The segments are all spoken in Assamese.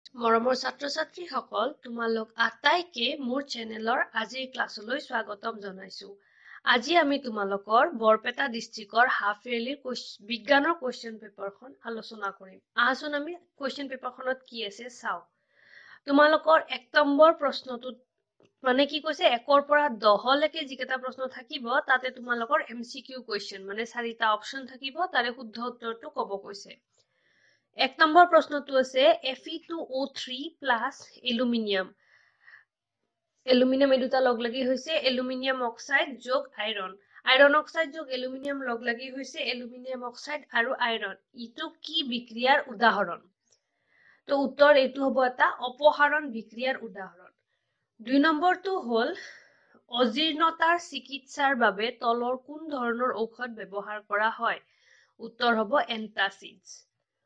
মৰমৰ ছাত্ৰ-ছাত্ৰী সকল তোমালোক আটাইকে মোৰ চেনেলৰ আজিৰ ক্লাছলৈ স্বাগতম জনাইছো। আজি আমি তোমালোকৰ বৰপেটা ডিষ্ট্ৰিক্টৰ হাফ ইয়াৰলি বিজ্ঞানৰ কোৱেশ্চন পেপাৰখন আলোচনা কৰিম। আহাচোন আমি কোৱেশ্চন পেপাৰখনত কি আছে চাও। তোমালোকৰ 1 নম্বৰ প্ৰশ্নটোত মানে কি কৈছে 1ৰ পৰা 10 লৈকে যিকেইটা প্ৰশ্ন থাকিব তাতে তোমালোকৰ MCQ কোৱেশ্চন মানে 4টা অপচন থাকিব তাৰে শুদ্ধ উত্তৰটো ক'ব কৈছে। 1 নম্বৰ প্ৰশ্নটো আছে Fe2O3 প্লাছ এলুমিনিয়াম। এলুমিনিয়াম এই দুটা লগ লাগি হৈছে এলুমিনিয়াম অক্সাইড যোগ আইৰন। আইৰন অক্সাইড যোগ এলুমিনিয়াম লগ লাগি হৈছে এলুমিনিয়াম অক্সাইড আৰু আইৰন। ইটো কি বিক্ৰিয়াৰ উদাহৰণ? তো উত্তৰ এইটো হ'ব এটা অপসাৰণ বিক্ৰিয়াৰ উদাহৰণ। 2 নম্বৰটো হ'ল অজীৰ্ণতাৰ চিকিৎসাৰ বাবে তলৰ কোন ধৰণৰ ঔষধ ব্যৱহাৰ কৰা হয়? উত্তৰ হ'ব এন্টাচিডছ।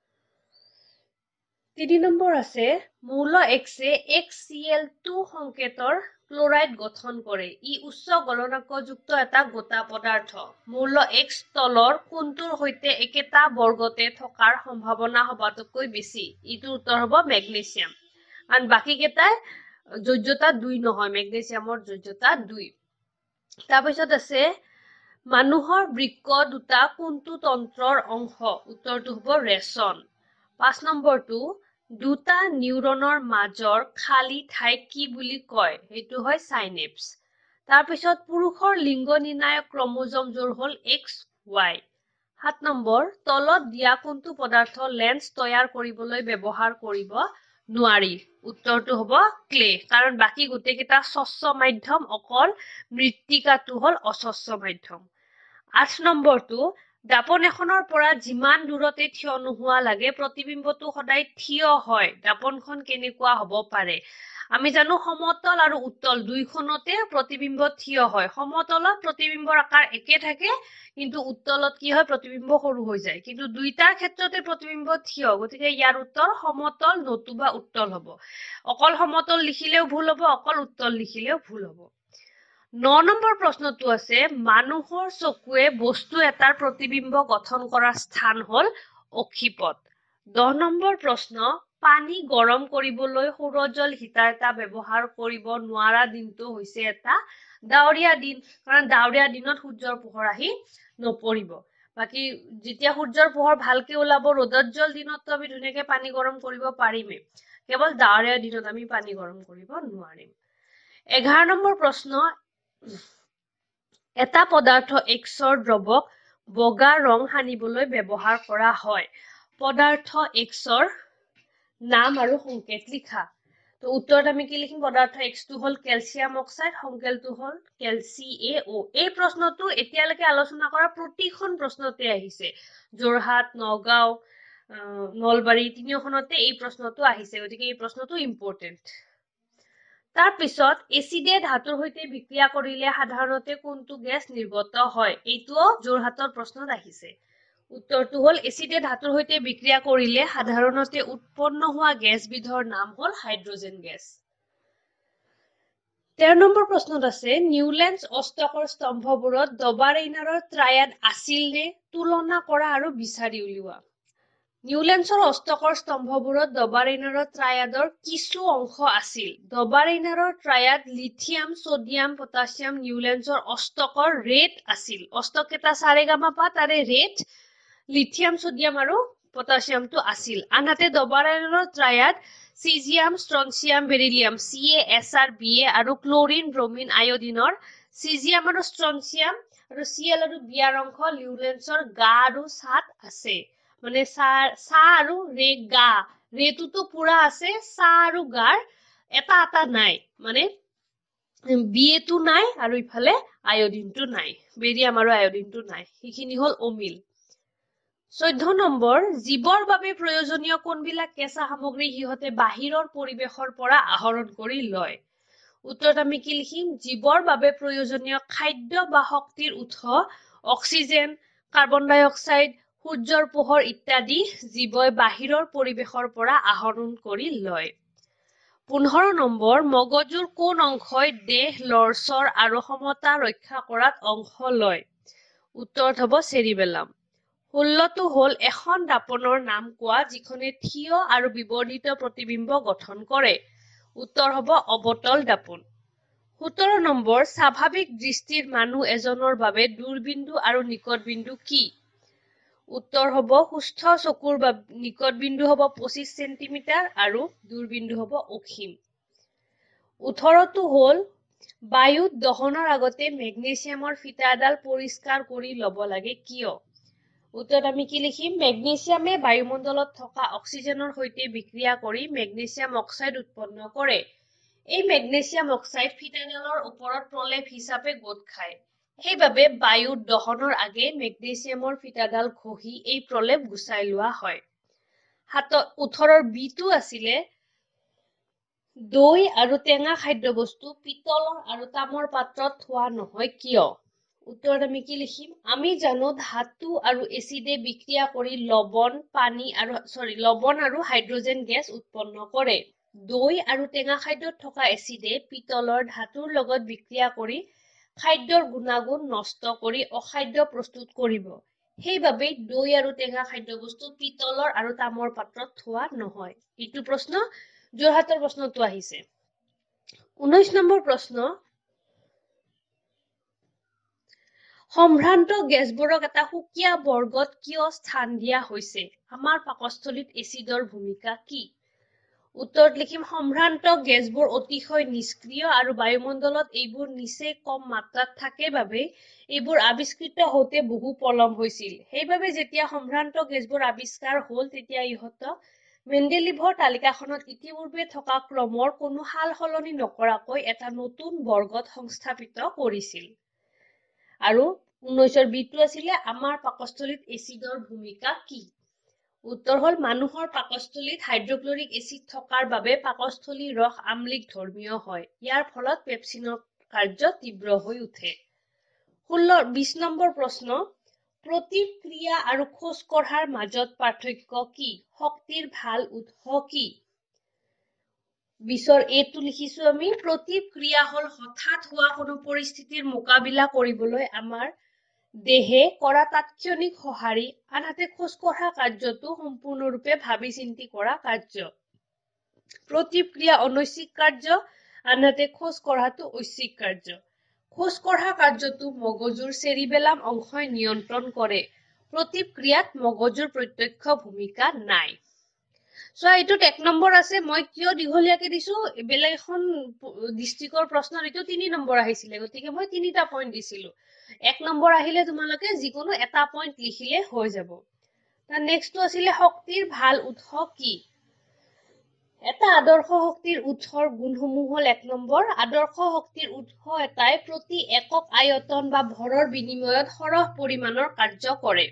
3 নম্বৰ আছে মৌল X HCl2 সংকেতৰ ক্লোৰাইড গঠন কৰে। ই উচ্চ গলনাঙ্কযুক্ত এটা গোটা পদাৰ্থ। মৌল X তলৰ কোনটোৰ সৈতে একেটা বৰ্গতে থকাৰ সম্ভাৱনা সবাতোকৈ বেছি? ইটোৰ উত্তৰ হ'ব মেগনেছিয়াম। আৰু বাকি কেইটাই যোজ্যতা 2 নহয়, মেগনেছিয়ামৰ যোজ্যতা 2। তাৰপিছত আছে মানুহৰ বৃক্ক দুটা কোনটো তন্ত্ৰৰ অংশ? উত্তৰটো হ'ব ৰেচন। 5 নম্বৰটো দুটা নিউৰনৰ মাজৰ খালী ঠাইক কি বুলি কয়? সেইটো হয় সাইনেপছ। তাৰপিছত পুৰুষৰ লিংগ নিৰ্ণায়ক ক্ৰমোজমযোৰ হ'ল XY। 7 নম্বৰ তলত দিয়া কোনটো পদাৰ্থ লেন্স তৈয়াৰ কৰিবলৈ ব্যৱহাৰ কৰিব নোৱাৰি? উত্তৰটো হ'ব ক্লে, কাৰণ বাকি গোটেইকেইটা স্বচ্ছ মাধ্যম, অকল মৃত্তিকাটো হ'ল অস্বচ্ছ মাধ্যম। 8 নম্বৰটো দাপন এখনৰ পৰা যিমান দূৰতে থিয় নোহোৱা লাগে প্ৰতিবিম্বটো সদায় থিয় হয়। দাপনখন কেনেকুৱা হ'ব পাৰে? আমি জানো সমতল আৰু উত্তল দুইখনতে প্ৰতিবিম্ব থিয় হয়। সমতলত প্ৰতিবিম্বৰ আকাৰ একে থাকে, কিন্তু উত্তলত কি হয় প্ৰতিবিম্ব সৰু হৈ যায়। কিন্তু দুইটাৰ ক্ষেত্ৰতে প্ৰতিবিম্ব থিয়, গতিকে ইয়াৰ উত্তৰ সমতল নতুবা উত্তল হ'ব। অকল সমতল লিখিলেও ভুল হ'ব, অকল উত্তল লিখিলেও ভুল হ'ব। 9 নম্বৰ প্ৰশ্নটো আছে মানুহৰ চকুৱে বস্তু এটাৰ প্ৰতিবিম্ব গঠন কৰাৰ স্থান হ'ল অক্ষিপট। 10 নম্বৰ প্ৰশ্ন পানী গৰম কৰিবলৈ সৌৰজল হিটাৰ এটা ব্যৱহাৰ কৰিব নোৱাৰা দিনটো হৈছে এটা ডাৱৰীয়া দিন, কাৰণ ডাৱৰীয়া দিনত সূৰ্যৰ পোহৰ আহি নপৰিব। বাকি যেতিয়া সূৰ্যৰ পোহৰ ভালকে ওলাব ৰ'দত জল দিনততো আমি ধুনীয়াকে পানী গৰম কৰিব পাৰিমেই, কেৱল ডাৱৰীয়া দিনত আমি পানী গৰম কৰিব নোৱাৰিম। 11 নম্বৰ প্ৰশ্ন এটা পদাৰ্থ Xৰ দ্ৰৱক বগা ৰং সানিবলৈ ব্যৱহাৰ কৰা হয়। পদাৰ্থ Xৰ নাম আৰু সংকেত লিখা। তো উত্তৰত আমি কি লিখিম? পদাৰ্থ Xটো হ'ল কেলছিয়াম অক্সাইড, সংকেতটো হ'ল CaO। এই প্ৰশ্নটো এতিয়ালৈকে আলোচনা কৰা প্ৰতিখন প্ৰশ্নতে আহিছে। যোৰহাট, নগাঁও, নলবাৰী তিনিওখনতে এই প্ৰশ্নটো আহিছে, গতিকে এই প্ৰশ্নটো ইম্পৰ্টেণ্ট। তাৰ পিছত এচিডে ধাতুৰ সৈতে বিক্ৰিয়া কৰিলে সাধাৰণতে কোনটো গেছ নিৰ্গত হয়? এইটোও যোৰহাটৰ প্ৰশ্নত আহিছে। উত্তৰটো হ'ল এচিডে ধাতুৰ সৈতে বিক্ৰিয়া কৰিলে সাধাৰণতে উৎপন্ন হোৱা গেছবিধৰ নাম হ'ল হাইড্ৰজেন গেছ। 13 নম্বৰ প্ৰশ্নত আছে নিউলেন্স অষ্টকৰ স্তম্ভবোৰত ডবাৰেইনাৰৰ ট্ৰায়াড আছিল নে? তুলনা কৰা আৰু বিচাৰি উলিওৱা। নিউলেন্সৰ অষ্টকৰ স্তম্ভবোৰত ডবাৰেইনাৰৰ ট্ৰায়াডৰ কিছু অংশ আছিল। ডবাৰেইনাৰৰ ট্ৰায়াড লিথিয়াম, সোডিয়াম, পটাছিয়াম, নিউলেন্সৰ অষ্টকৰ ৰেট আছিল। অষ্টক কেইটা সাৰেগামাপা তাৰে ৰেট লিথিয়াম, সোডিয়াম আৰু পটাছিয়ামটো আছিল। আনহাতে ডবাৰেইনাৰৰ triad caesium, strontium, beryllium CaSr, Ba আৰু ক্লোৰিন, ব্ৰমিন, আয়োডিনৰ চিজিয়াম আৰু ষ্ট্ৰনচিয়াম আৰু Cl আৰু Br অংশ নিউলেন্সৰ গা আৰু ছাত আছে। মানে সা আৰু ৰে গা, ৰেটোতো পুৰা আছে, সা আৰু গাৰ এটা এটা নাই, মানে বিএটো নাই আৰু ইফালে আয়োডিনটো নাই, বেৰিয়াম আৰু আয়োডিনটো নাই, সেইখিনি হ'ল অমিল। 14 নম্বৰ জীৱৰ বাবে প্ৰয়োজনীয় কোনবিলাক কেঁচা সামগ্ৰী সিহঁতে বাহিৰৰ পৰিৱেশৰ পৰা আহৰণ কৰি লয়? উত্তৰত আমি কি লিখিম? জীৱৰ বাবে প্ৰয়োজনীয় খাদ্য বা শক্তিৰ উৎস অক্সিজেন, কাৰ্বন ডাই অক্সাইড, সূৰ্যৰ পোহৰ ইত্যাদি জীৱই বাহিৰৰ পৰিৱেশৰ পৰা আহৰণ কৰি লয়। 15 নম্বৰ মগজুৰ কোন অংশই দেহ লৰচৰ আৰু সমতা ৰক্ষা কৰাত অংশ লয়? উত্তৰত হ'ব চেৰিবেলাম। 16টো হল এখন দাপনৰ নাম কোৱা যিখনে থিয় আৰু বিবৰ্ধিত প্ৰতিবিম্ব গঠন কৰে উত্তৰ হ'ব অবতল দাপন 17 নম্বৰ স্বাভাৱিক দৃষ্টিৰ মানুহ এজনৰ বাবে দূৰবিন্দু আৰু নিকট বিন্দু কি উত্তৰ হ'ব সুস্থ চকুৰ নিকট বিন্দু হ'ব 25 সেন্টিমিটাৰ আৰু দূৰবিন্দু হ'ব অসীম 18টো হল বায়ুত দহনৰ আগতে মেগনেছিয়ামৰ ফিটা এডাল পৰিষ্কাৰ কৰি ল'ব লাগে কিয় উত্তৰত আমি কি লিখিম মেগনেছিয়ামে বায়ুমণ্ডলত থকা অক্সিজেনৰ সৈতে বিক্ৰিয়া কৰি মেগনেছিয়াম অক্সাইড উৎপন্ন কৰে এই মেগনেছিয়াম অক্সাইড ফিটাডালৰ ওপৰত প্ৰলেপ হিচাপে গোট খায় সেইবাবে বায়ুত দহনৰ আগে মেগনেছিয়ামৰ ফিটাডাল ঘঁহি এই প্ৰলেপ গুচাই লোৱা হয় 18ৰ বিটো আছিলে দৈ আৰু টেঙা খাদ্যবস্তু পিতলৰ আৰু তামৰ পাত্ৰত থোৱা নহয় কিয় উত্তৰত আমি কি লিখিম আমি জানো ধাতু আৰু এচিডে বিক্ৰিয়া কৰি লৱণ আৰু হাইড্ৰজেন গেছ উৎপন্ন কৰে দৈ আৰু টেঙা খাদ্যত থকা এচিডে পিতলৰ ধাতুৰ লগত বিক্ৰিয়া কৰি খাদ্যৰ গুণাগুণ নষ্ট কৰি অখাদ্য প্ৰস্তুত কৰিব সেইবাবে দৈ আৰু টেঙা খাদ্যবস্তু পিতলৰ আৰু তামৰ পাত্ৰত থোৱা নহয় এইটো প্ৰশ্ন যোৰহাটৰ প্ৰশ্নটো আহিছে 19 নম্বৰ প্ৰশ্ন সম্ভ্ৰান্ত গেছবোৰক এটা সুকীয়া বৰ্গত কিয় স্থান দিয়া হৈছে আমাৰ পাকস্থলীত এচিডৰ ভূমিকা কি উত্তৰত লিখিম সম্ভ্ৰান্ত গেছবোৰ অতিশয় নিষ্ক্ৰিয় আৰু বায়ুমণ্ডলত এইবোৰ নিচেই কম মাত্ৰাত থাকে বাবে এইবোৰ আৱিষ্কৃত হওঁতে বহু পলম হৈছিল সেইবাবে যেতিয়া সম্ভ্ৰান্ত গেছবোৰ আৱিষ্কাৰ হ'ল তেতিয়া ইহঁতক মেণ্ডেলিভৰ তালিকাখনত ইতিপূৰ্বে থকা ক্ৰমৰ কোনো হাল সলনি নকৰাকৈ এটা নতুন বৰ্গত সংস্থাপিত কৰিছিল আৰু 19ৰ বিটো আছিলে আমাৰ পাকস্থলীত এচিডৰ ভূমিকা কি উত্তৰ হল মানুহৰ পাকস্থলীত হাইড্ৰক্লৰিক এচিড থকাৰ বাবে পাকস্থলী ৰস আম্লিক ধৰ্মীয় হয় ইয়াৰ ফলত পেপচিনৰ কাৰ্য তীব্ৰ হৈ উঠে 20 নম্বৰ প্ৰশ্ন প্ৰতিক্ৰিয়া আৰু খোজ কঢ়াৰ মাজত পাৰ্থক্য কি শক্তিৰ ভাল উৎস কি 20ৰ এটো লিখিছো আমি প্ৰতিক্ৰিয়া হল হঠাৎ হোৱা কোনো পৰিস্থিতিৰ মোকাবিলা কৰিবলৈ আমাৰ দেহে কৰা তাৎক্ষণিক সঁহাৰি আনহাতে খোজ কঢ়া কাৰ্যটো সম্পূৰ্ণৰূপে ভাবি চিন্তি কৰা কাৰ্য প্ৰতিক্ৰিয়া অনৈচ্ছিক কাৰ্য আনহাতে খোজ কঢ়াটো ঐচ্ছিক কাৰ্য খোজ কঢ়া কাৰ্যটো মগজুৰ চেৰিবেলাম অংশই নিয়ন্ত্ৰণ কৰে প্ৰতিক্ৰিয়াত মগজুৰ প্ৰত্যক্ষ ভূমিকা নাই সো এইটোত 1 নম্বৰ আছে মই কিয় দীঘলীয়াকে দিছো বেলেগ এখন ডিস্ট্ৰিক্টৰ প্ৰশ্নৰ এইটো 3 নম্বৰ আহিছিলে গতিকে মই 3টা পইণ্ট দিছিলো 1 নম্বৰ আহিলে তোমালোকে যিকোনো এটা পইণ্ট লিখিলে হৈ যাব তাৰ নেক্সটটো আছিলে শক্তিৰ ভাল উৎস কি এটা আদৰ্শ শক্তিৰ উৎসৰ গুণসমূহ হল 1 নম্বৰ আদৰ্শ শক্তিৰ উৎস এটাই প্ৰতি একক আয়তন বা ভৰৰ বিনিময়ত সৰহ পৰিমাণৰ কাৰ্য কৰে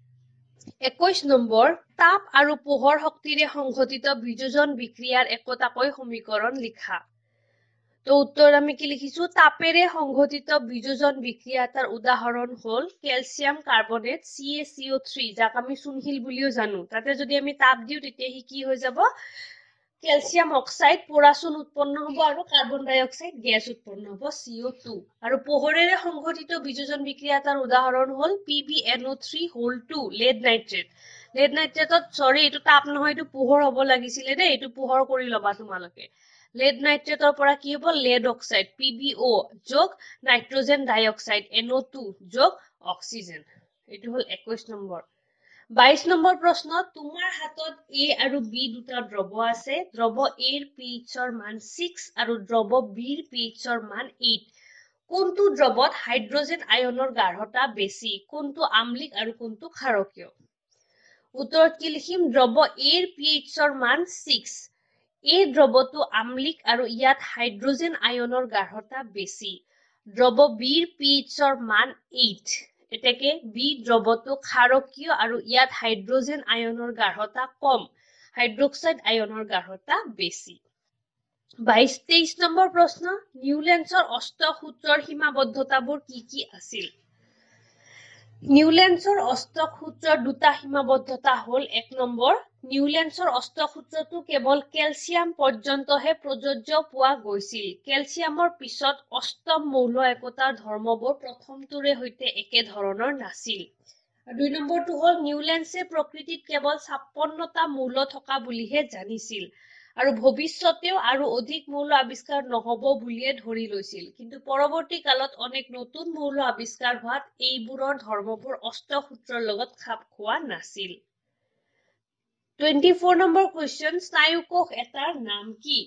21 নম্বৰ তাপ আৰু পোহৰ শক্তিৰে সংঘটিত বিযোজন বিক্ৰিয়াৰ একোটাকৈ সমীকৰণ লিখা তো উত্তৰ আমি কি লিখিছো তাপেৰে সংঘটিত বিযোজন বিক্ৰিয়া এটাৰ উদাহৰণ হল ক্যালসিয়াম কাৰ্বনেট CaCO3 যাক আমি চুনশিল বুলিও জানো তাতে যদি আমি তাপ দিও তেতিয়া কি হৈ যাব ক্যালসিয়াম অক্সাইড পৰাচুন উৎপন্ন হ'ব আৰু কাৰ্বন ডাই অক্সাইড গেছ উৎপন্ন হ'ব CO2 আৰু পোহৰেৰে সংঘটিত বিযোজন বিক্ৰিয়া এটাৰ উদাহৰণ হল PbNO3(2) lead নাইট্ৰেটত সৰি এটো তাপ নহয় এটো পোহৰ হ'ব লাগিছিলে দে এটো পোহৰ কৰি লবা তোমালোকে lead নাইট্ৰেটৰ পৰা কি হ'ব lead অক্সাইড PbO যোগ নাইট্ৰজেন ডাই অক্সাইড NO2 যোগ অক্সিজেন এটো হল 21 নম্বৰ 22 নম্বৰ প্ৰশ্ন তোমাৰ হাতত A আৰু B দুটা দ্ৰৱ আছে দ্ৰৱ A ৰ pH ৰ মান 6 আৰু দ্ৰৱ B ৰ pH ৰ মান 8 কোনটো দ্ৰৱত হাইড্ৰজেন আয়নৰ গাঢ়তা বেছি কোনটো আম্লিক আৰু কোনটো ক্ষাৰকীয় উত্তৰত কি লিখিম দ্ৰৱ A ৰ pH ৰ মান 6 এই দ্ৰৱটো আম্লিক আৰু ইয়াত হাইড্ৰজেন আয়নৰ গাঢ়তা বেছি দ্ৰৱ B ৰ pH ৰ মান 8 এতেকে বি দ্ৰৱটো ক্ষাৰকীয় আৰু ইয়াত হাইড্ৰজেন আয়নৰ গাঢ়তা কম হাইড্ৰক্সাইড আয়নৰ গাঢ়তা বেছি 22-23 নম্বৰ প্ৰশ্ন নিউলেন্সৰ অষ্টক সূত্ৰৰ সীমাবদ্ধতাবোৰ কি আছিল নিউলেন্সৰ অষ্টক সূত্ৰৰ দুটা সীমাবদ্ধতা হল 1 নম্বৰ নিউলেন্সৰ অষ্টক সূত্ৰটো কেৱল ক্যালসিয়াম পৰ্যন্তহে প্ৰযোজ্য পোৱা গৈছিল ক্যালসিয়ামৰ পিছত অষ্টম মৌল একতাৰ ধৰ্মবোৰ প্ৰথমটোৰে হৈতে একে ধৰণৰ নাছিল 2 নম্বৰটো হ'ল নিউল্যান্ডছে প্ৰকৃতিত কেৱল 56টা মৌল থকা বুলিহে জানিছিল আৰু ভৱিষ্যতেও আৰু অধিক মৌল আৱিষ্কাৰ নহব বুলিয়ে ধৰি লৈছিল কিন্তু পৰৱৰ্তী কালত অনেক নতুন মৌল আৱিষ্কাৰ হোৱাত এইবোৰৰ ধৰ্মবোৰ অষ্টসূত্ৰৰ লগত খাপ খোৱা নাছিল 24 নম্বৰ কুৱেশ্যন স্নায়ুকোষ এটাৰ নাম কি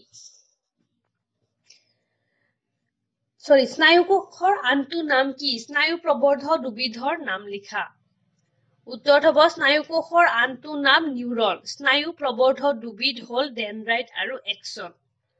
স্নায়ুকোষৰ আনটো নাম কি স্নায়ু প্ৰবৰ্ধ দুবিধৰ নাম লিখা উত্তৰ হ'ব স্নায়ুকোষৰ আনটো নাম নিউৰন স্নায়ু প্ৰবৰ্ধ দুবিধ হ'ল ডেনড্ৰাইট আৰু এক্সন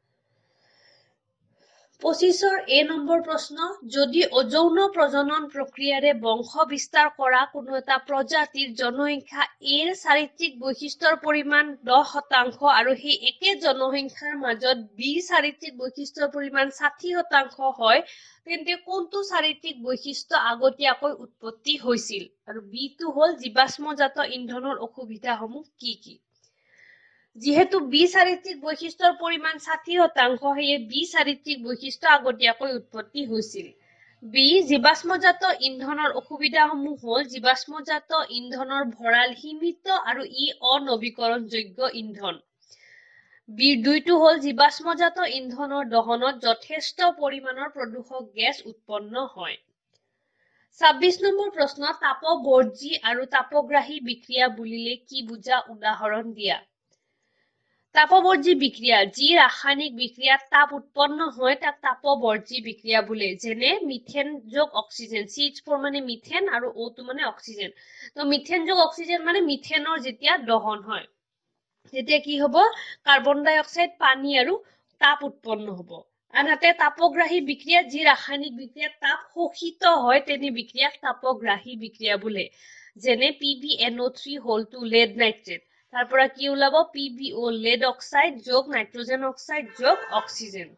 25 এ নম্বৰ প্ৰশ্ন যদি অযৌন প্ৰজনন প্ৰক্ৰিয়াৰে বংশ বিস্তাৰ কৰা কোনো এটা প্ৰজাতিৰ জনসংখ্যা এৰ চাৰিত্ৰিক বৈশিষ্ট্যৰ পৰিমাণ 10% আৰু সেই একে জনসংখ্যাৰ মাজত বি চাৰিত্ৰিক বৈশিষ্ট্যৰ পৰিমাণ 60% হয় তেন্তে কোনটো চাৰিত্ৰিক বৈশিষ্ট্য আগতীয়াকৈ উৎপত্তি হৈছিল আৰু বিটো হ'ল জীৱাশ্মজাত ইন্ধনৰ অসুবিধাসমূহ কি যিহেতু বি চাৰিত্ৰিক বৈশিষ্ট্যৰ পৰিমাণ 60% সেয়ে বি চাৰিত্ৰিক বৈশিষ্ট্য আগতীয়াকৈ উৎপত্তি হৈছিল বি জীৱাশ্মজাত ইন্ধনৰ অসুবিধাসমূহ হ'ল জীৱাশ্মজাত ইন্ধনৰ ভঁৰাল সীমিত আৰু ই অনৱীকৰণযোগ্য ইন্ধন বিৰ দুইটো হ'ল জীৱাশ্মজাত ইন্ধনৰ দহনত যথেষ্ট পৰিমাণৰ প্ৰদূষক গেছ উৎপন্ন হয় 26 নম্বৰ প্ৰশ্ন তাপবৰ্জী আৰু তাপগ্ৰাহী বিক্ৰিয়া বুলিলে কি বুজা উদাহৰণ দিয়া তাপবৰ্জী বিক্ৰিয়া যি ৰাসায়নিক বিক্ৰিয়াত তাপ উৎপন্ন হয় তাক তাপবৰ্জী বিক্ৰিয়া বোলে যেনে মিথেন যোগ অক্সিজেন CH4 মানে মিথেন আৰু O2 মানে অক্সিজেন তো মিথেন যোগ অক্সিজেন মানে মিথেনৰ যেতিয়া দহন হয় তেতিয়া কি হ'ব কাৰ্বন ডাই অক্সাইড পানী আৰু তাপ উৎপন্ন হ'ব আনহাতে তাপগ্ৰাহী বিক্ৰিয়া যি ৰাসায়নিক বিক্ৰিয়াত তাপ শোষিত হয় তেনে বিক্ৰিয়াক তাপগ্ৰাহী বিক্ৰিয়া বোলে যেনে PbNO3 হলটো lead নাইট্ৰেট তাৰ পৰা কি ওলাব PbO lead অক্সাইড যোগ নাইট্ৰজেন অক্সাইড যোগ অক্সিজেন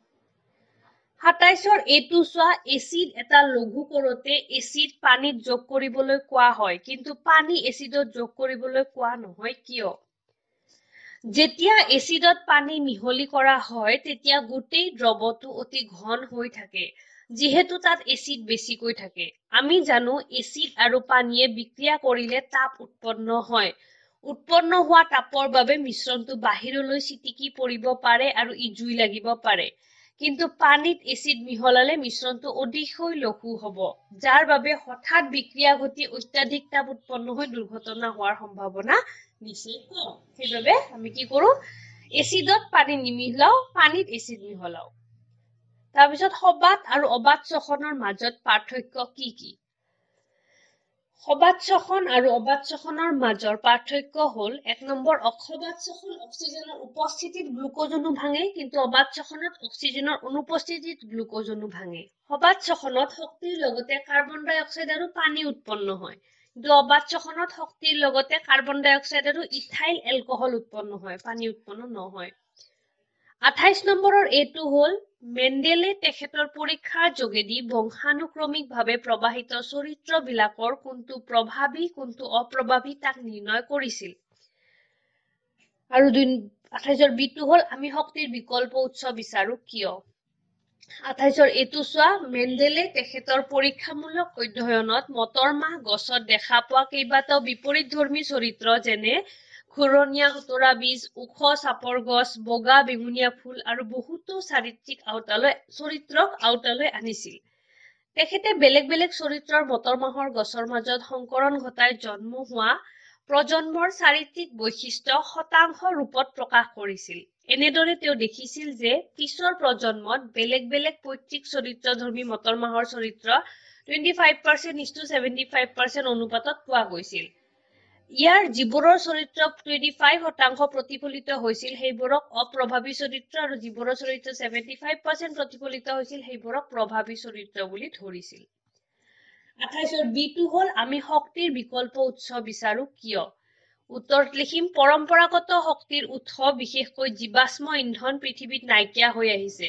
27 এটো চোৱা এসিড এটা লঘু কৰোতে এসিড পানীত যোগ কৰিবলৈ কোৱা হয় কিন্তু পানী এসিডত যোগ কৰিবলৈ কোৱা নহয় কিয় যেতিয়া এসিডত পানী মিহলি কৰা হয় তেতিয়া গোটেই দ্ৰৱটো অতি ঘন হৈ থাকে যিহেতু তাত এসিড বেছিকৈ থাকে আমি জানো এসিড আৰু পানীয়ে বিক্ৰিয়া কৰিলে তাপ উৎপন্ন হয় উৎপন্ন হোৱা তাপৰ বাবে মিশ্ৰণটো বাহিৰলৈ চিটিকি পৰিব পাৰে আৰু ই জুই লাগিব পাৰে কিন্তু পানীত এসিড মিহলালে মিশ্ৰণটো অধিককৈ লঘু হ'ব যাৰ বাবে হঠাৎ বিক্ৰিয়া ঘটি অত্যাধিক তাপ উৎপন্ন হৈ দুৰ্ঘটনা হোৱাৰ সম্ভাৱনা নিচেই কম সেইবাবে আমি কি কৰো এসিডত পানী নিমিহলাও পানীত এসিড মিহলাও তাৰ পিছত সবাত আৰু অবাত শ্বসনৰ মাজত পাৰ্থক্য কি সবাত শ্বসন আৰু অবাত শ্বসনৰ মাজৰ পাৰ্থক্য হ'ল 1 নম্বৰ অসবাত শ্বসন অক্সিজেনৰ উপস্থিতিত গ্লুকোজনো ভাঙে কিন্তু অবাত শ্বসনত অক্সিজেনৰ অনুপস্থিতিত গ্লুকোজনো ভাঙে সবাত শ্বসনত শক্তিৰ লগতে কাৰ্বন ডাই অক্সাইড আৰু পানী উৎপন্ন হয় কিন্তু অবাত শ্বসনত শক্তিৰ লগতে কাৰ্বন ডাই অক্সাইড আৰু ইথাইল এলকহল উৎপন্ন হয় পানী উৎপন্ন নহয় 28 নম্বৰৰ এটো হ'ল মেন্ডেলে তেখেতৰ পৰীক্ষাৰ যোগেদি বংশানুক্ৰমিকভাৱে প্ৰবাহিত চৰিত্ৰবিলাকৰ কোনটো প্ৰভাৱী কোনটো অপ্ৰভাৱী তাক নিৰ্ণয় কৰিছিল আৰু 28ৰ বিটো হ'ল আমি শক্তিৰ বিকল্প উৎস বিচাৰো কিয় 28ৰ এটো চোৱা মেন্ডেলে তেখেতৰ পৰীক্ষামূলক অধ্যয়নত মটৰমাহ গছত দেখা পোৱা কেইবাটাও বিপৰীতধৰ্মী চৰিত্ৰ যেনে ঘূৰণীয়া হুতৰা বীজ ওখ চাপৰ গছ বগা বেঙুনীয়া ফুল আৰু বহুতো চৰিত্ৰক আওতালৈ আনিছিল তেখেতে বেলেগ বেলেগ চৰিত্ৰৰ মটৰমাহৰ গছৰ মাজত সংকৰণ ঘটাই জন্ম হোৱা প্ৰজন্মৰ চাৰিত্ৰিক বৈশিষ্ট্য শতাংশ ৰূপত প্ৰকাশ কৰিছিল এনেদৰে তেওঁ দেখিছিল যে পিছৰ প্ৰজন্মত বেলেগ বেলেগ পৈতৃক চৰিত্ৰধৰ্মী মটৰমাহৰ চৰিত্ৰ 25% 75% অনুপাতত পোৱা গৈছিল ইয়াৰ যিবোৰৰ চৰিত্ৰ 25% প্ৰতিফলিত হৈছিল সেইবোৰক অপ্ৰভাৱী চৰিত্ৰ আৰু যিবোৰৰ চৰিত্ৰ 75% প্ৰতিফলিত হৈছিল সেইবোৰক প্ৰভাৱী চৰিত্ৰ বুলি ধৰিছিল 28ৰ বিটো হ'ল আমি শক্তিৰ বিকল্প উৎস বিচাৰো কিয় উত্তৰত লিখিম পৰম্পৰাগত শক্তিৰ উৎস বিশেষকৈ জীৱাশ্ম ইন্ধন পৃথিৱীত নাইকিয়া হৈ আহিছে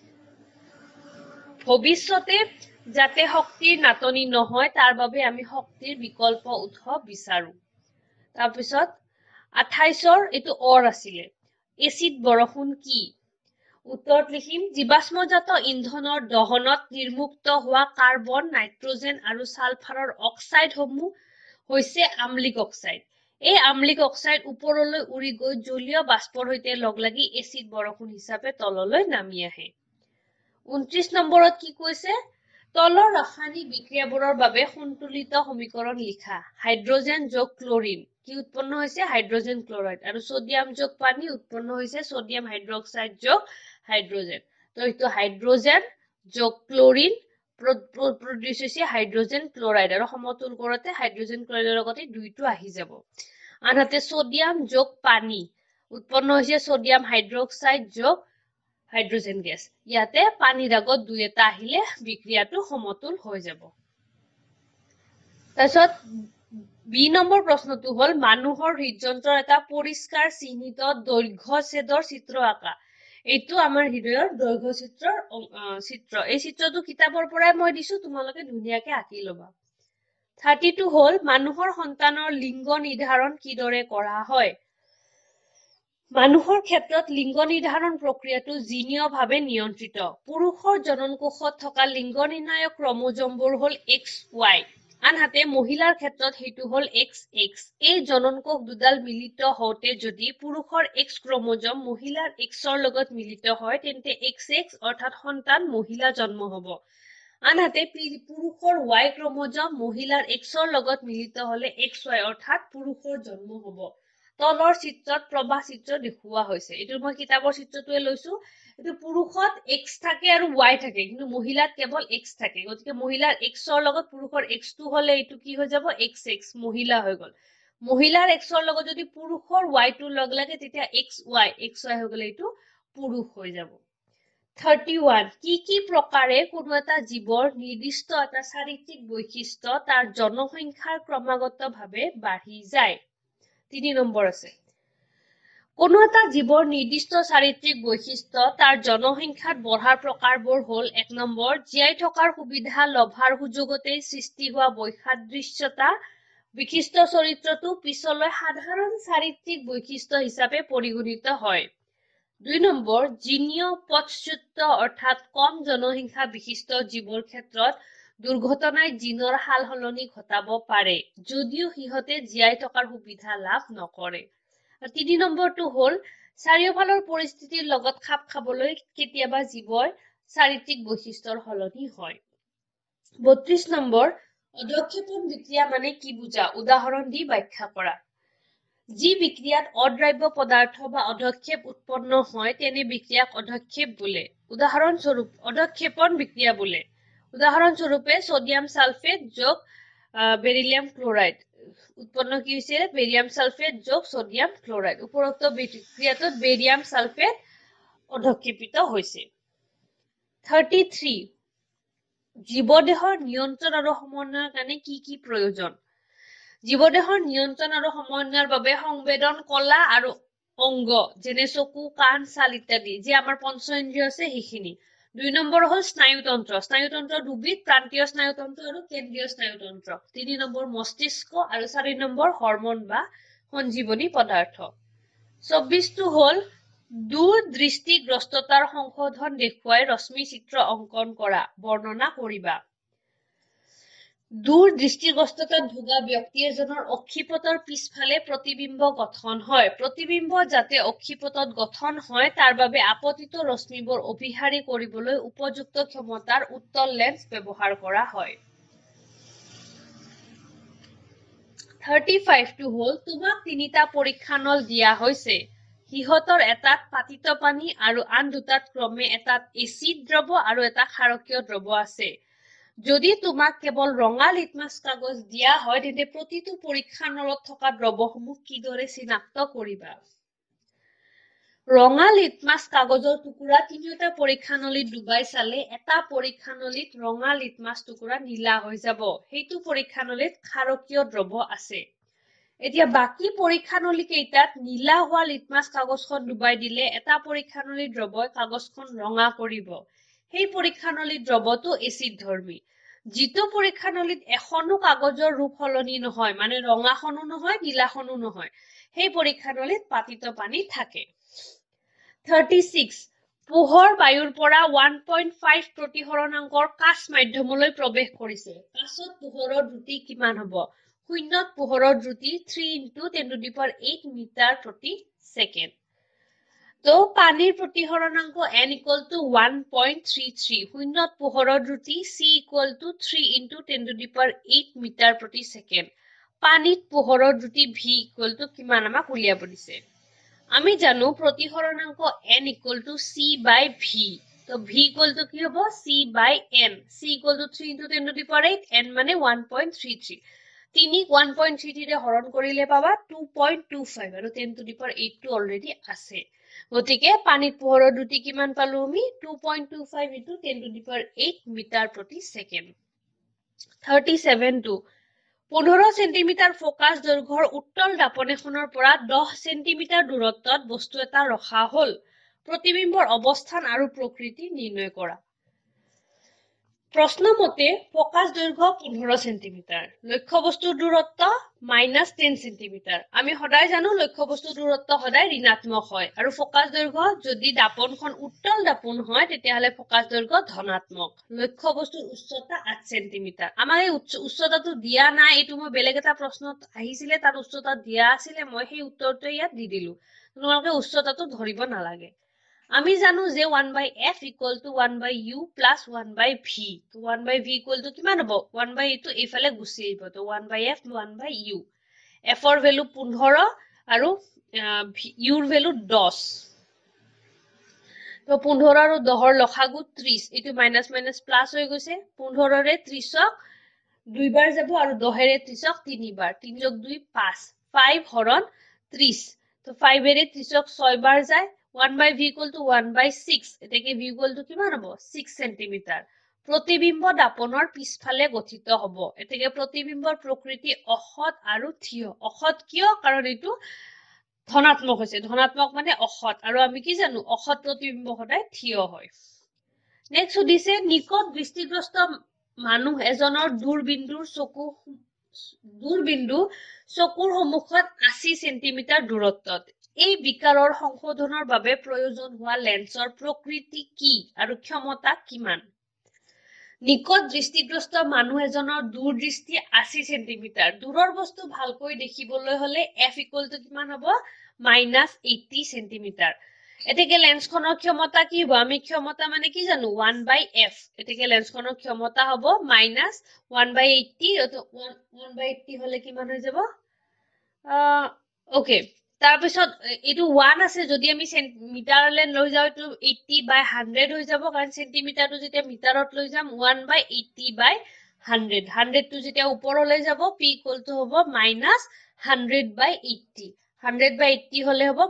ভৱিষ্যতে যাতে শক্তিৰ নাটনি নহয় তাৰ বাবে আমি শক্তিৰ বিকল্প উৎস বিচাৰো তাৰ পিছত 28ৰ এটো অৰ আছিলে এচিড বৰষুণ কি উত্তৰত লিখিম জীৱাশ্মজাত ইন্ধনৰ দহনত নিৰ্মুক্ত হোৱা কাৰ্বন নাইট্ৰজেন আৰু সালফাৰৰ অক্সাইডসমূহ হৈছে আম্লিক অক্সাইড এই আম্লিক অক্সাইড ওপৰলৈ উৰি গৈ জলীয় বাষ্পৰ সৈতে লগ লাগি এচিড বৰষুণ হিচাপে তললৈ নামি আহে 29 নম্বৰত কি কৈছে তলৰ ৰাসায়নিক বিক্ৰিয়াবোৰৰ বাবে সন্তুলিত সমীকৰণ লিখা হাইড্ৰোজেন যোগ ক্লোৰিন কি উৎপন্ন হৈছে হাইড্ৰোজেন ক্লোৰাইড আৰু সোডিয়াম যোগ পানী উৎপন্ন হৈছে সোডিয়াম হাইড্ৰক্সাইড যোগ হাইড্ৰোজেন তো এইটো হাইড্ৰোজেন যোগ ক্লোৰিন প্ৰডিউস হৈছে হাইড্ৰোজেন ক্লোৰাইড আৰু সমতুল কৰতে হাইড্ৰোজেন ক্লোৰাইডৰ লগতে দুইটো আহি যাব আনহাতে সোডিয়াম যোগ পানী উৎপন্ন হৈছে সোডিয়াম হাইড্ৰক্সাইড যোগ হাইড্ৰোজেন গ্যাস ইয়াতে পানীৰ আগত দুই এটা আহিলে বিক্ৰিয়াটো সমতুল হৈ যাব তাৰছত বি নম্বৰ প্ৰশ্নটো হল মানুহৰ হৃদযন্ত্ৰৰ এটা পৰিষ্কাৰ চিহ্নিত দৈৰ্ঘ্যছেদৰ চিত্ৰ আঁকা এইটো আমাৰ হৃদয়ৰ দৈৰ্ঘ্যচিত্ৰৰ চিত্ৰ এই চিত্ৰটো কিতাপৰ পৰাই মই দিছো তোমালোকে ধুনীয়াকে আঁকি লবা 32 হল মানুহৰ সন্তানৰ লিংগ নিৰ্ধাৰণ কিদৰে কৰা হয় মানুহৰ ক্ষেত্ৰত লিংগ নিৰ্ধাৰণ প্ৰক্ৰিয়াটো জিনীয়ভাৱে নিয়ন্ত্ৰিত পুৰুষৰ জননকোষত থকা লিংগ নিৰ্ণায়ক ক্ৰমোজমবোৰ হল XY আনহাতে মহিলাৰ ক্ষেত্ৰত হেতু হল XX এই জননকোষ দুডাল মিলিত হওঁতে যদি পুৰুষৰ X ক্ৰমোজম মহিলাৰ Xৰ লগত মিলিত হয় তেন্তে XX অৰ্থাৎ সন্তান মহিলা জন্ম হ'ব আনহাতে পুৰুষৰ Y ক্ৰমোজম মহিলাৰ Xৰ লগত মিলিত হলে XY অৰ্থাৎ পুৰুষৰ জন্ম হ'ব তলৰ চিত্ৰত প্ৰবাহ চিত্ৰ দেখুওৱা হৈছে এটো মই কিতাপৰ চিত্ৰটোৱে লৈছো এটো পুৰুষত X থাকে আৰু Y থাকে কিন্তু মহিলাত কেৱল X থাকে গতিকে মহিলাৰ Xৰ লগত পুৰুষৰ X2 হলে এটো কি হৈ যাব XX মহিলা হৈ গল মহিলাৰ Xৰ লগত যদি পুৰুষৰ Y2 লগ লাগে তেতিয়া XY হৈ গলে এটো পুৰুষ হৈ যাব 31 কি প্ৰকাৰে কোনো এটা জীৱৰ নিৰ্দিষ্ট এটা শাৰীৰিক বৈশিষ্ট্য তাৰ জনসংখ্যাৰ ক্ৰমাগতভাৱে বাঢ়ি যায় 3 নম্বৰ আছে কোনো এটা জীৱৰ নিৰ্দিষ্ট শাৰীৰিক বৈশিষ্ট্য তাৰ জনসংখ্যাত বঢ়াৰ প্ৰকাৰবোৰ হল 1 নম্বৰ জীয়াই থকাৰ সুবিধা লভাৰ সুযোগতে সৃষ্টি হোৱা বৈসাদৃশ্যতা বিশিষ্ট চৰিত্ৰটো পিছলৈ সাধাৰণ শাৰীৰিক বৈশিষ্ট্য হিচাপে পৰিগণিত হয় 2 নম্বৰ জিনীয় পথচ্যুত অৰ্থাৎ কম জনসংখ্যা বিশিষ্ট জীৱৰ ক্ষেত্ৰত দুৰ্ঘটনাই জিনৰ হালহলনি ঘটাব পাৰে যদিও হিহতে জীয়াই থকাৰ সুবিধা লাভ নকৰে 3 নম্বৰটো হল চাৰিওফালৰ পৰিস্থিতিৰ লগত খাপ খাবলৈ কেতিয়াবা জীৱৰ শাৰীৰিক বৈশিষ্ট্যৰ হলনি হয় 32 নম্বৰ অধক্ষেপণ বিক্ৰিয়া মানে কি বুজা উদাহৰণ দি ব্যাখ্যা কৰা যি বিক্ৰিয়াত অদ্ৰাব্য পদাৰ্থ বা অধক্ষেপ উৎপন্ন হয় তেনে বিক্ৰিয়াক অধক্ষেপ বোলে উদাহৰণ স্বৰূপ অধক্ষেপণ বিক্ৰিয়া বোলে উদাহৰণ স্বৰূপে সোডিয়াম সালফেট যোগ বেৰিলিয়াম ক্লোৰাইড উৎপন্ন কি হৈছে বেৰিয়াম সালফেট যোগ সোডিয়াম ক্লোৰাইড উপৰোক্ত বিক্ৰিয়াটোত বেৰিয়াম সালফেট অধক্ষেপিত হৈছে 33 জীৱদেহৰ নিয়ন্ত্ৰণ আৰু সমন্বয়ৰ কাৰণে কি প্ৰয়োজন জীৱদেহৰ নিয়ন্ত্ৰণ আৰু সমন্বয়ৰ বাবে সংবেদন কলা আৰু অংগ যেনে চকু কাণ ছাল ইত্যাদি যে আমাৰ পঞ্চ ইন্দ্ৰিয় আছে সেইখিনি 2 নম্বৰ হল স্নায়ুতন্ত্ৰ দুবিধ প্ৰান্তীয় স্নায়ুতন্ত্ৰ আৰু কেন্দ্ৰীয় স্নায়ুতন্ত্ৰ 3 নম্বৰ মস্তিষ্ক আৰু 4 নম্বৰ হৰমন বা সঞ্জীৱনী পদাৰ্থ 24টো হল দূৰদৃষ্টিগ্ৰস্ততাৰ সংশোধন দেখুৱাই ৰশ্মি চিত্ৰ অংকন কৰা বৰ্ণনা কৰিবা দূৰদৃষ্টিগ্ৰস্ততাত ভোগা ব্যক্তি এজনৰ অক্ষিপটৰ পিছফালে প্ৰতিবিম্ব গঠন হয় প্ৰতিবিম্ব যাতে অক্ষিপটত গঠন হয় তাৰ বাবে আপতিত ৰশ্মিবোৰ অভিহাৰী কৰিবলৈ উপযুক্ত ক্ষমতাৰ উত্তল লেন্স ব্যৱহাৰ কৰা হয় 35 টো হল তোমাক তিনিটা পৰীক্ষা নল দিয়া হৈছে হিহতৰ এটাত পাতিত পানী আৰু আন দুটাত ক্ৰমে এটাত এচিড দ্ৰৱ আৰু এটা ক্ষাৰকীয় দ্ৰৱ আছে যদি তোমাক কেৱল ৰঙা লিটমাছ কাগজ দিয়া হয় তেন্তে প্ৰতিটো পৰীক্ষা নলত থকা দ্ৰৱসমূহ কিদৰে চিনাক্ত কৰিবা ৰঙা লিটমাছ কাগজৰ টুকুৰা তিনিটা পৰীক্ষা নলীত ডুবাই চালে এটা পৰীক্ষা নলীত ৰঙা লিটমাছ টুকুৰা নীলা হৈ যাব সেইটো পৰীক্ষা নলীত ক্ষাৰকীয় দ্ৰৱ আছে এতিয়া বাকি পৰীক্ষা নলী কেইটাত নীলা হোৱা লিটমাছ কাগজখন ডুবাই দিলে এটা পৰীক্ষা নলীৰ দ্ৰৱই কাগজখন ৰঙা কৰিব সেই পৰীক্ষা নলীৰ দ্ৰৱটো এচিড ধৰ্মী যিটো পৰীক্ষা নলীত এখনো কাগজৰ ৰূপ হলনি নহয় মানে ৰঙাখনো নহয় নীলাখনো নহয় সেই পৰীক্ষা নলীত পাতিত পানী থাকে 36 পোহৰ বায়ুৰ পৰা 1.5 প্ৰতিহৰণাংকৰ কাচ মাধ্যমলৈ প্ৰৱেশ কৰিছে কাচত পোহৰৰ দ্ৰুতি কিমান হ'ব শূন্যত পোহৰৰ দ্ৰুতি 3 × 10⁸ মিটাৰ প্ৰতি ছেকেণ্ড তো পানীৰ প্ৰতিসৰণাংক n = 1.33 শূন্যত পোহৰৰ দ্ৰুতি c = 3 × 10⁸ মিটাৰ প্ৰতি ছেকেণ্ড পানীত পোহৰৰ দ্ৰুতি v = কিমান আমাক উলিয়াব দিছে আমি জানো প্ৰতিসৰণাংক n = c/v তো v = কি হ'ব c/n c = 3 × 10⁸ n মানে 1.33 3 1.33 ৰে হৰণ কৰিলে পাবা 2.25 আৰু 10⁸ টো অলৰেডি আছে গতিকে পানীত পোহৰৰ দ্ৰুতি কিমান পালো আমি 2.25 × 10⁸ মিটাৰ প্ৰতি ছেকেণ্ড 37 টো 15 সেন্টিমিটাৰ ফোকাস দৈৰ্ঘ্যৰ উত্তল দাপন এখনৰ পৰা 10 সেন্টিমিটাৰ দূৰত্বত বস্তু এটা ৰখা হল প্ৰতিবিম্বৰ অৱস্থান আৰু প্ৰকৃতি নিৰ্ণয় কৰা প্ৰশ্ন মতে ফোকাস দৈৰ্ঘ্য 15 সেন্টিমিটাৰ লক্ষ্য বস্তুৰ দূৰত্ব -10 সেন্টিমিটাৰ আমি সদায় জানো লক্ষ্য বস্তুৰ দূৰত্ব সদায় ঋণাত্মক হয় আৰু ফোকাস দৈৰ্ঘ্য যদি দাপনখন উত্তল দাপন হয় তেতিয়াহলে ফোকাস দৈৰ্ঘ্য ধনাত্মক লক্ষ্য বস্তুৰ উচ্চতা 8 সেন্টিমিটাৰ আমাৰ এই উচ্চতাটো দিয়া নাই এটো মই বেলেগ এটা প্ৰশ্নত আহিছিলে তাৰ উচ্চতা দিয়া আছিল মই সেই উত্তৰটো ইয়াত দি দিলো তোমালোকে উচ্চতাটো ধৰিব নালাগে আমি জানো যে 1/f = 1/u + 1/v তো 1/v = কিমান হ'ব 1/e টো এইফালে গুচি আহিব তো 1/f 1/u f ৰ ভ্যালু 15 আৰু u ৰ ভ্যালু 10 তো 15 আৰু 10 ৰ লসাগু 30 এটো মাইনাস মাইনাস প্লাস হৈ গৈছে 15 ৰে 30ক দুইবাৰ যাব আৰু 10 ৰে 30ক তিনিবাৰ 3 + 2 5 5 হৰণ 30 তো 5 ৰে 30ক 6 বাৰ যায় 1/v = 1/6 এতেকে v = কিমান হ'ব 6 সেন্টিমিটাৰ প্ৰতিবিম্ব দাপনৰ পিছফালে গঠিত হ'ব এতেকে প্ৰতিবিম্বৰ প্ৰকৃতি অসৎ আৰু থিয় অসৎ কিয় কাৰণ এটো ধনাত্মক হৈছে ধনাত্মক মানে অসৎ আৰু আমি কি জানো অসৎ প্ৰতিবিম্ব সদায় থিয় হয় নেক্সট সুধিছে নিকট দৃষ্টিগ্ৰস্ত মানুহ এজনৰ দূৰবিন্দুৰ চকুৰ সন্মুখত 80 সেন্টিমিটাৰ দূৰত্বত এই বিকাৰৰ সংশোধনৰ বাবে প্ৰয়োজন হোৱা লেন্সৰ প্ৰকৃতি কি আৰু ক্ষমতা কিমান নিকট দৃষ্টিগ্ৰস্ত মানুহ এজনৰ দূৰদৃষ্টি 80 সেন্টিমিটাৰ দূৰৰ বস্তু ভালকৈ দেখিবলৈ হলে f = কিমান হ'ব -80 সেন্টিমিটাৰ এতেকে লেন্সখনৰ ক্ষমতা কি হ'ব আমি ক্ষমতা মানে কি জানো 1/f এতেকে লেন্সখনৰ ক্ষমতা হ'ব -1/80 1/80 হলে কিমান হৈ যাব ওকে তাৰ পিছত এটো 1 আছে যদি আমি মিটাৰলে লৈ যাও এটো 80/100 হৈ যাব কাৰণ সেন্টিমিটাৰটো যেতিয়া মিটাৰত লৈ যাম 1/80/100 100 টো যেতিয়া ওপৰলৈ যাব p = হ'ব -100/80 100/80 হলে হ'ব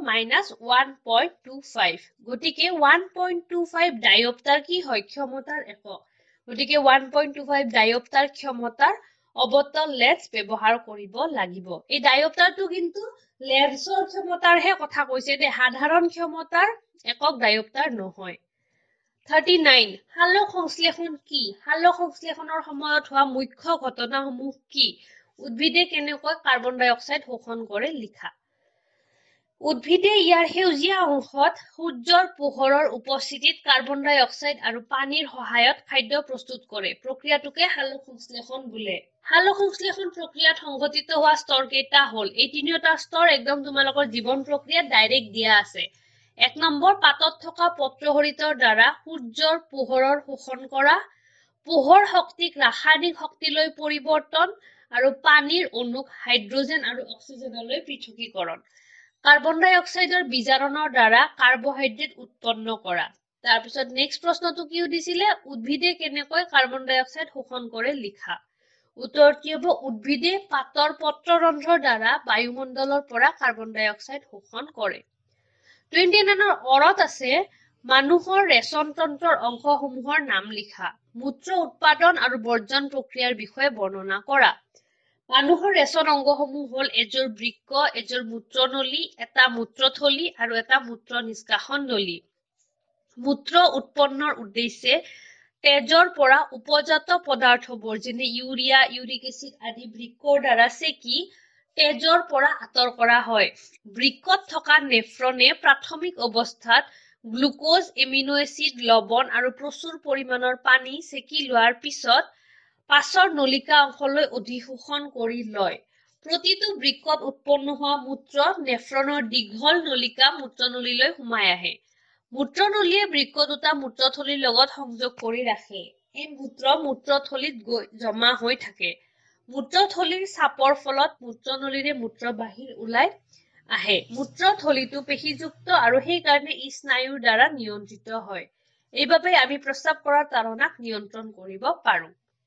-1.25 গতিকে 1.25 ডায়োপ্টাৰ কি হয় ক্ষমতাৰ একক গতিকে 1.25 ডায়োপ্টাৰ ক্ষমতাৰ অবতল লেন্স ব্যৱহাৰ কৰিব লাগিব এই ডায়োপ্টাৰটো কিন্তু লেন্সৰ ক্ষমতাৰহে কথা কৈছে দে সাধাৰণ ক্ষমতাৰ একক ডায়োপ্টাৰ নহয় 39 সালোক সংশ্লেষণ কি সালোক সংশ্লেষণৰ সময়ত হোৱা মুখ্য ঘটনাসমূহ কি উদ্ভিদে কেনেকৈ কাৰ্বন ডাই অক্সাইড শোষণ কৰে লিখা উদ্ভিদে ইয়াৰ সেউজীয়া অংশত সূৰ্যৰ পোহৰৰ উপস্থিতিত কাৰ্বন ডাই অক্সাইড আৰু পানীৰ সহায়ত খাদ্য প্ৰস্তুত কৰে প্ৰক্ৰিয়াটোকে সালোক সংশ্লেষণ বোলে সালোক সংশ্লেষণ প্ৰক্ৰিয়াত সংঘটিত হোৱা স্তৰ কেইটা হল এই তিনিটা স্তৰ একদম তোমালোকৰ জীৱন প্ৰক্ৰিয়াত ডাইৰেক্ট দিয়া আছে 1 নম্বৰ পাতত থকা পত্ৰহৰিতৰ দ্বাৰা সূৰ্যৰ পোহৰৰ শোষণ কৰা পোহৰ শক্তিক ৰাসায়নিক শক্তিলৈ পৰিৱৰ্তন আৰু পানীৰ অণুক হাইড্ৰজেন আৰু অক্সিজেনলৈ পৃথকীকৰণ কাৰ্বন ডাই অক্সাইডৰ বিজাৰণৰ দ্বাৰা কাৰ্বহাইড্ৰেট উৎপন্ন কৰা তাৰ পিছত নেক্সট প্ৰশ্নটো কি দিছিলে উদ্ভিদে কেনেকৈ কাৰ্বন ডাই অক্সাইড শোষণ কৰে লিখা উত্তৰ কি হ'ব উদ্ভিদে পাতৰ পত্ৰৰন্ধ্ৰৰ দ্বাৰা বায়ুমণ্ডলৰ পৰা কাৰ্বন ডাই অক্সাইড শোষণ কৰে 29 ৰ অৰত আছে মানুহৰ ৰেচন তন্ত্ৰৰ অংশসমূহৰ নাম লিখা মূত্ৰ উৎপাদন আৰু বৰ্জন প্ৰক্ৰিয়াৰ বিষয়ে বৰ্ণনা কৰা মানুহৰ ৰেচন অংগসমূহ হল এজোৰ বৃক্ক এজোৰ মূত্ৰনলী এটা মূত্ৰথলী আৰু এটা মূত্ৰ নিষ্কাশন নলী মূত্ৰ উৎপন্নৰ উদ্দেশ্যে তেজৰ পৰা উপজাত পদাৰ্থবোৰ যেনে ইউৰিয়া ইউৰিক এচিড আদি বৃক্কৰ দ্বাৰা সেকি তেজৰ পৰা আঁতৰ কৰা হয় বৃক্কত থকা নেফ্ৰনে প্ৰাথমিক অৱস্থাত গ্লুকোজ এমিনো এচিড লৱণ আৰু প্ৰচুৰ পৰিমাণৰ পানী সেকি লোৱাৰ পিছত পাছৰ নলিকা অংশলৈ অধিশোষণ কৰি লয় প্ৰতিটো বৃক্কত উৎপন্ন হোৱা মূত্ৰ নেফ্ৰনৰ দীঘল নলিকা মূত্ৰনলীলৈ সোমাই আহে মূত্ৰনলীয়ে বৃক্ক দুটা মূত্ৰথলীৰ লগত সংযোগ কৰি ৰাখে এই মূত্ৰ মূত্ৰথলীত গৈ জমা হৈ থাকে মূত্ৰথলীৰ চাপৰ ফলত মূত্ৰনলীৰে মূত্ৰ বাহিৰ ওলাই আহে মূত্ৰথলীটো পেশীযুক্ত আৰু সেই কাৰণে ই স্নায়ুৰ দ্বাৰা নিয়ন্ত্ৰিত হয় এইভাবে আমি প্ৰস্ৰাৱ কৰাৰ তাড়নাক নিয়ন্ত্ৰণ কৰিব পাৰো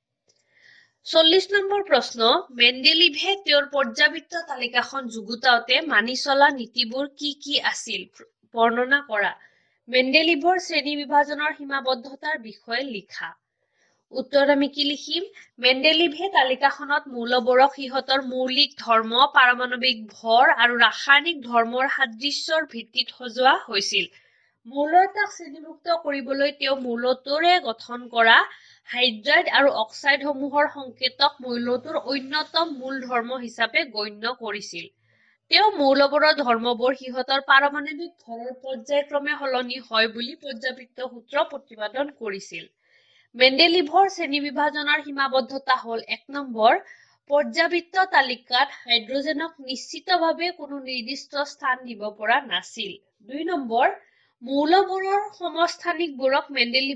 40 নম্বৰ প্ৰশ্ন মেণ্ডেলিভে তেওঁৰ পৰ্যাবৃত্ত তালিকাখন যুগুতাওতে মানি চলা নীতিবোৰ কি আছিল বৰ্ণনা কৰা মেণ্ডেলিভৰ শ্ৰেণী বিভাজনৰ সীমাবদ্ধতাৰ বিষয়ে লিখা উত্তৰ আমি কি লিখিম মেণ্ডেলিভে তালিকাখনত মৌলবোৰক সিহঁতৰ মৌলিক ধৰ্ম পাৰমাণৱিক ভৰ আৰু ৰাসায়নিক ধৰ্মৰ সাদৃশ্যৰ ভিত্তিত সজোৱা হৈছিল মৌলতাক শ্ৰেণীভুক্ত কৰিবলৈ তেওঁ মৌলটোৰে গঠন কৰা হাইড্ৰাইড আৰু অক্সাইড সমূহৰ সংকেতক মৌলটোৰ অন্যতম মূল ধৰ্ম হিচাপে গণ্য কৰিছিল তেওঁ মৌলবোৰৰ ধৰ্মবোৰ সিহঁতৰ পাৰমাণৱিক ভৰৰ পৰ্যায়ক্ৰমে সলনি হয় বুলি পৰ্যাবৃত্ত সূত্ৰ প্ৰতিপাদন কৰিছিল মেণ্ডেলিভৰ শ্ৰেণী বিভাজনৰ সীমাবদ্ধতা হল 1 নম্বৰ পৰ্যাবৃত্ত তালিকাত হাইড্ৰোজেনক নিশ্চিতভাৱে কোনো নিৰ্দিষ্ট স্থান দিব পৰা নাছিল 2 নম্বৰ মৌলবোৰৰ সমস্থানিকবোৰক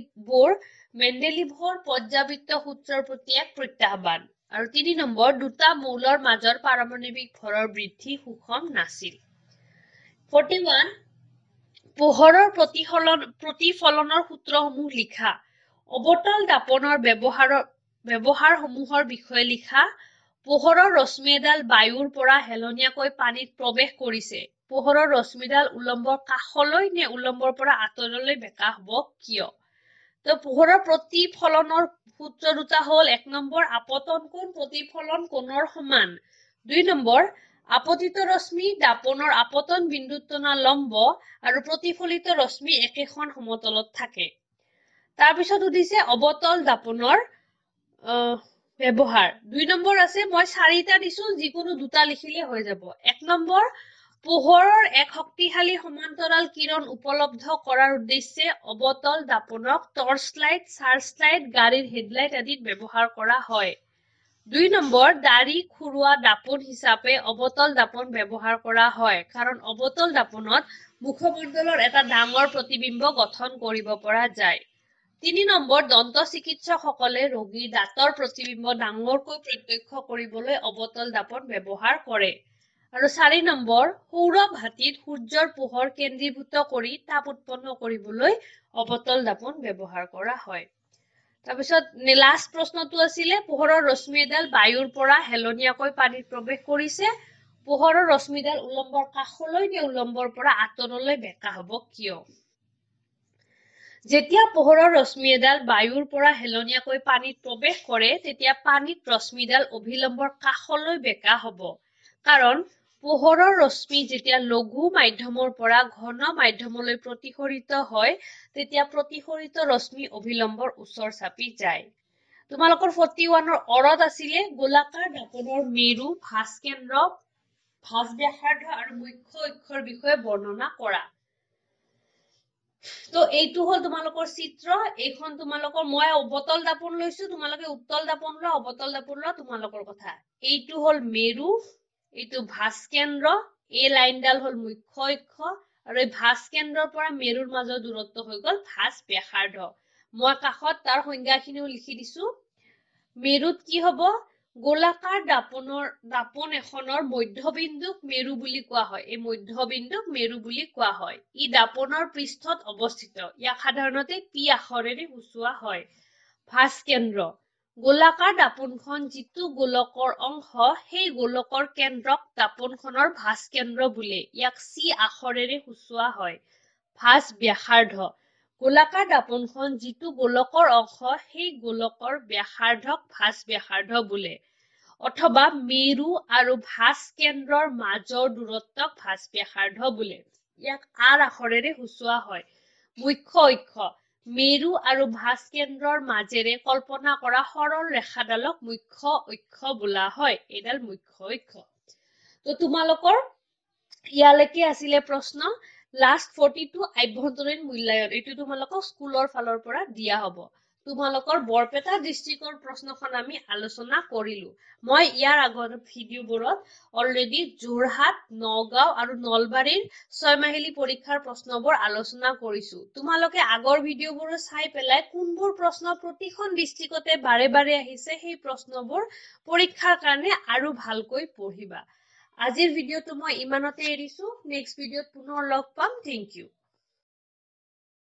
মেণ্ডেলিভৰ পৰ্যাবৃত্ত সূত্ৰৰ প্ৰতি এক প্ৰত্যাহ্বান আৰু 3 নম্বৰ দুটা মৌলৰ মাজৰ পাৰমাণৱিক ভৰৰ বৃদ্ধি সুষম নাছিল 41 পোহৰৰ প্ৰতিফলনৰ সূত্ৰসমূহ লিখা অবতল দাপনৰ ব্যৱহাৰসমূহৰ বিষয়ে লিখা পোহৰৰ ৰশ্মি এডাল বায়ুৰ পৰা হেলনীয়াকৈ পানীত প্ৰৱেশ কৰিছে পোহৰৰ ৰশ্মিডাল উলম্বৰ কাষলৈ নে উলম্বৰ পৰা আঁতৰলৈ বেকা হ'ব কিয় তো পোহৰৰ প্ৰতিফলনৰ সূত্ৰ দুটা হ'ল 1 নম্বৰ আপতন কোণ প্ৰতিফলন কোণৰ সমান 2 নম্বৰ আপতিত ৰশ্মি দাপনৰ আপতন বিন্দুত টনা লম্ব আৰু প্ৰতিফলিত ৰশ্মি একেখন সমতলত থাকে তাৰ পিছত উদিছে অবতল দাপনৰ ব্যৱহাৰ 2 নম্বৰ আছে মই 4টা দিছো যিকোনো দুটা লিখিলে হৈ যাব 1 নম্বৰ পোহৰৰ এক শক্তিশালী সমান্তৰাল কিৰণ উপলব্ধ কৰাৰ উদ্দেশ্যে অবতল দাপনক টৰ্চ লাইট সাৰ্চ লাইট গাড়ীৰ হেডলাইট আদিত ব্যৱহাৰ কৰা হয় 2 নম্বৰ দাড়ি খুৰুৱা দাপন হিচাপে অবতল দাপন ব্যৱহাৰ কৰা হয় কাৰণ অবতল দাপনত মুখমণ্ডলৰ এটা ডাঙৰ প্ৰতিবিম্ব গঠন কৰিব পৰা যায় 3 নম্বৰ দন্ত চিকিৎসকসকলে ৰোগীৰ দাঁতৰ প্ৰতিবিম্ব ডাঙৰকৈ প্ৰত্যক্ষ কৰিবলৈ অবতল দাপন ব্যৱহাৰ কৰে আৰু 4 নম্বৰ সৌৰ ভাটিত সূৰ্যৰ পোহৰ কেন্দ্ৰীভূত কৰি তাপ উৎপন্ন কৰিবলৈ অবতল দাপন ব্যৱহাৰ কৰা হয় তাৰপিছত লাষ্ট প্ৰশ্নটো আছিল পোহৰৰ ৰশ্মি এডাল বায়ুৰ পৰা হেলনীয়াকৈ পানীত প্ৰৱেশ কৰিছে পোহৰৰ ৰশ্মিডাল উলম্বৰ কাষলৈ নে উলম্বৰ পৰা আঁতৰলৈ বেকা হ'ব কিয় যেতিয়া পোহৰৰ ৰশ্মি এডাল বায়ুৰ পৰা হেলনীয়াকৈ পানীত প্ৰৱেশ কৰে তেতিয়া পানীত ৰশ্মিডাল অভিলম্বৰ কাষলৈ বেকা হ'ব কাৰণ পোহৰৰ ৰশ্মি যেতিয়া লঘু মাধ্যমৰ পৰা ঘন মাধ্যমলৈ প্ৰতিসৰিত হয় তেতিয়া প্ৰতিসৰিত ৰশ্মি অভিলম্বৰ ওচৰ চাপি যায় তোমালোকৰ 41ৰ অৰত আছিল গোলাকাৰ দাপনৰ মেৰু ভাস কেন্দ্ৰ ভাস ব্যাসাৰ্ধ আৰু মুখ্য অক্ষৰ বিষয়ে বৰ্ণনা কৰা তো এইটো হল তোমালোকৰ চিত্ৰ এইখন তোমালোকৰ মই অবতল দাপন লৈছো তোমালোকে উত্তল দাপন ল অবতল দাপন ল তোমালোকৰ কথা এইটো হল মেৰু এইটো ভাস কেন্দ্ৰ এই লাইনডাল হল মুখ্য অক্ষ আৰু এই ভাস কেন্দ্ৰৰ পৰা মেৰুৰ মাজৰ দূৰত্ব হৈ গল ভাস ব্যাসাৰ্ধ মই কাষত তাৰ সংজ্ঞাখিনিও লিখি দিছো মেৰুত কি হ'ব গোলাকাৰ দাপন এখনৰ মধ্যবিন্দুক মেৰু বুলি কোৱা হয় এই মধ্যবিন্দুক মেৰু বুলি কোৱা হয় ই দাপনৰ পৃষ্ঠত অৱস্থিত ইয়াক সাধাৰণতে পি আখৰেৰে সূচোৱা হয় ভাস কেন্দ্ৰ গোলাকাৰ দাপনখন যিটো গোলকৰ অংশ সেই গোলকৰ কেন্দ্ৰক দাপনখনৰ ভাস কেন্দ্ৰ বোলে ইয়াক চি আখৰেৰে সূচোৱা হয় ভাস ব্যাসাৰ্ধ গোলাকাৰ দাপনখন যিটো গোলকৰ অংশ সেই গোলকৰ ব্যাসাৰ্ধক ভাস ব্যাসাৰ্ধ বোলে অথবা মেৰু আৰু ভাস কেন্দ্ৰৰ মাজৰ দূৰত্বক ভাস ব্যাসাৰ্ধ বোলে ইয়াক আৰ আখৰেৰে সূচোৱা হয় মুখ্য অক্ষ মেৰু আৰু ভাস কেন্দ্ৰৰ মাজেৰে কল্পনা কৰা সৰল ৰেখাডালক মুখ্য অক্ষ বোলা হয় এডাল মুখ্য অক্ষ তো তোমালোকৰ ইয়ালৈকে আছিল প্ৰশ্ন লাষ্ট 42 আভ্যন্তৰীণ মূল্যায়ন এইটো তোমালোকক স্কুলৰ ফালৰ পৰা দিয়া হ'ব তোমালোকৰ বৰপেটা ডিস্ট্ৰিক্টৰ প্ৰশ্নখন আমি আলোচনা কৰিলো মই ইয়াৰ আগৰ ভিডিঅ'বোৰত অলৰেডি যোৰহাট নগাঁও আৰু নলবাৰীৰ 6 মাহিলী পৰীক্ষাৰ প্ৰশ্নবোৰ আলোচনা কৰিছো তোমালোকে আগৰ ভিডিঅ'বোৰ চাই পেলাই কোনবোৰ প্ৰশ্ন প্ৰতিখন ডিস্ট্ৰিক্টতে বাৰে বাৰে আহিছে সেই প্ৰশ্নবোৰ পৰীক্ষাৰ কাৰণে আৰু ভালকৈ পঢ়িবা আজিৰ ভিডিঅ'টো মই ইমানতে এৰিছো নেক্সট ভিডিঅ'ত পুনৰ লগ পাম থ্যাংক ইউ